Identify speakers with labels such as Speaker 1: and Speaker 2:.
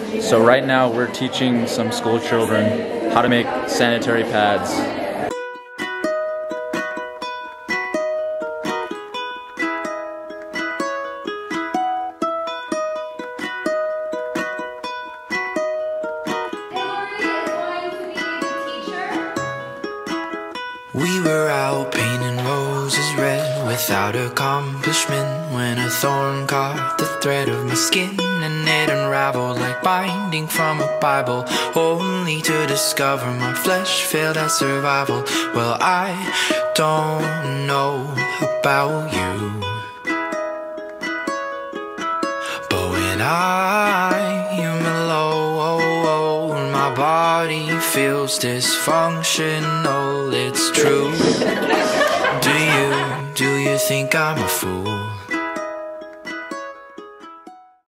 Speaker 1: So right now we're teaching some school children how to make sanitary pads.
Speaker 2: We were out painting roses red without accomplishment, when a thorn caught the thread of my skin and it unraveled like binding from a Bible, only to discover my flesh failed at survival. Well, I don't know about you, but when I am alone, my body feels dysfunctional. It's true. Do you think I'm a fool?